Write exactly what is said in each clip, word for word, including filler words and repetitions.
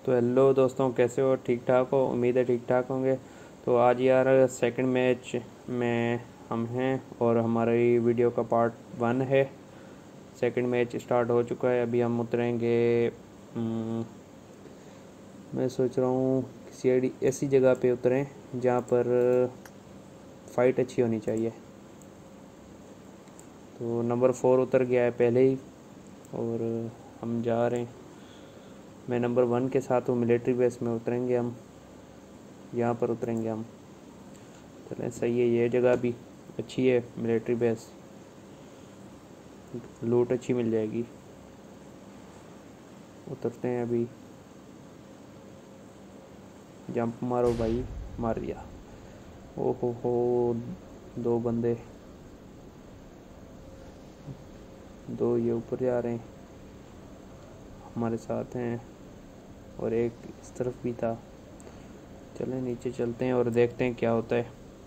तो हेलो दोस्तों, कैसे हो? ठीक ठाक हो? उम्मीद है ठीक ठाक होंगे। तो आज यार सेकंड मैच में हम हैं और हमारी वीडियो का पार्ट वन है। सेकंड मैच स्टार्ट हो चुका है। अभी हम उतरेंगे। हम्म, मैं सोच रहा हूँ किसी ऐडी- ऐसी जगह पे उतरें जहाँ पर फ़ाइट अच्छी होनी चाहिए। तो नंबर फोर उतर गया है पहले ही और हम जा रहे हैं। मैं नंबर वन के साथ हूँ। मिलिट्री बेस में उतरेंगे हम। यहाँ पर उतरेंगे हम। चलें, सही है। ये जगह भी अच्छी है, मिलिट्री बेस। लूट अच्छी मिल जाएगी। उतरते हैं अभी। जंप मारो भाई। मार दिया। ओ हो हो दो बंदे, दो ये ऊपर जा रहे हैं, हमारे साथ हैं। और एक इस तरफ भी था। चलें नीचे चलते हैं और देखते हैं क्या होता है।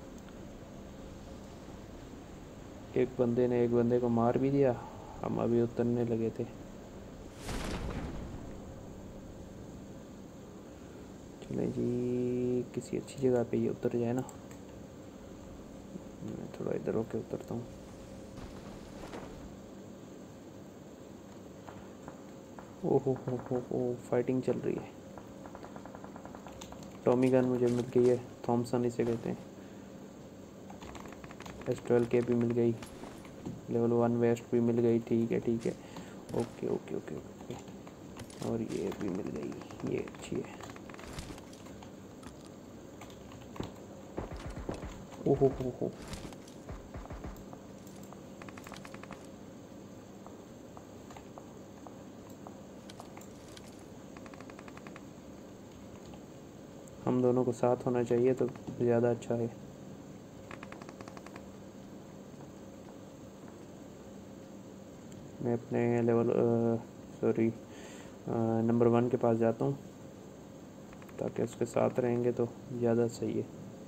एक बंदे ने एक बंदे को मार भी दिया। हम अभी उतरने लगे थे। चलें जी, किसी अच्छी जगह पे ये उतर जाए ना। मैं थोड़ा इधर होके उतरता हूँ। ओहो हो हो हो फाइटिंग चल रही है। टॉमी गन मुझे मिल गई है। थॉमसन इसे कहते हैं। एस ट्वेल्व के भी मिल गई। लेवल वन वेस्ट भी मिल गई। ठीक है ठीक है। Okay okay okay okay. और ये भी मिल गई, ये अच्छी है। ओहो हो हो हम दोनों को साथ होना चाहिए तो ज़्यादा अच्छा है। मैं अपने लेवल सॉरी नंबर वन के पास जाता हूँ ताकि उसके साथ रहेंगे तो ज़्यादा सही है।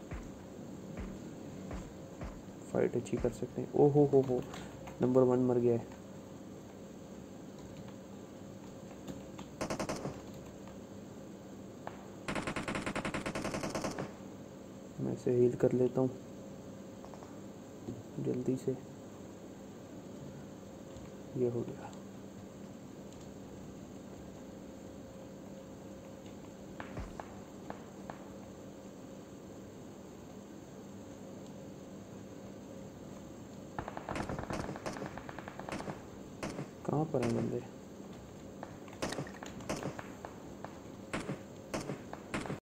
फाइट अच्छी कर सकते हैं। ओहो हो हो नंबर वन मर गया है। मैं इसे हील कर लेता हूँ जल्दी से। ये हो गया। कहाँ पर हैं बंदे?